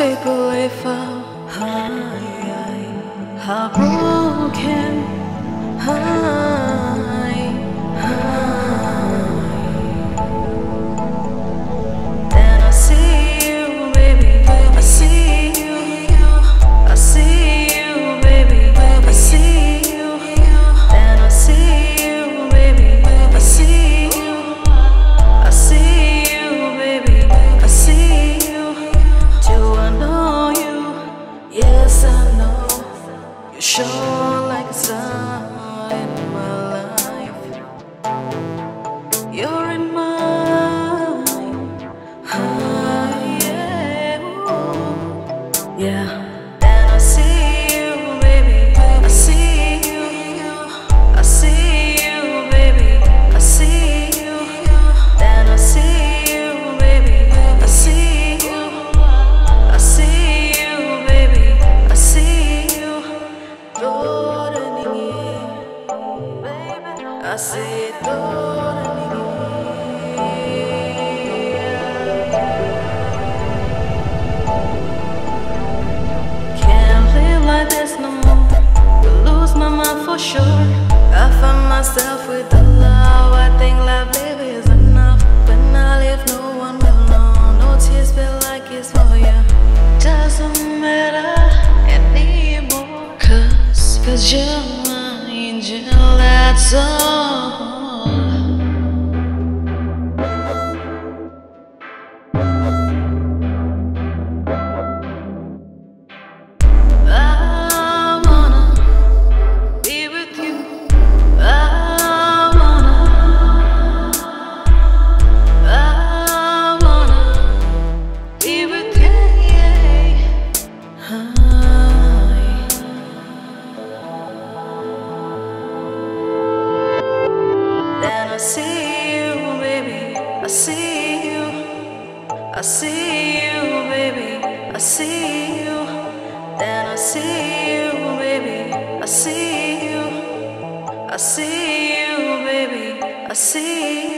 people if heartbroken. Then I see you, baby. I see you. I see you, baby. I see you. Then I see you, baby. I see you. I see you, baby. I see you. Do I know you? Yes, I know. You shone like a sun in my life. You're in mine. Yeah. Ooh. Yeah. Then I see you, baby. I see you. I see you, baby. I see you. Then I see you, baby. I see you. I see you, baby. I see you. Tor Ninge, baby. I see Tor Ninge. Can't live like this no more. Will lose my mind for sure. I find myself with the love. I think love live is enough. When I leave, no one will know. No tears feel like it's for you. Doesn't matter anymore. Cause you're my angel, that's all. I wanna be with you. I wanna be with you. Then I see you, baby. I see you. I see you, baby. I see you. Then I see you, baby. I see you. I see you, baby. I see you.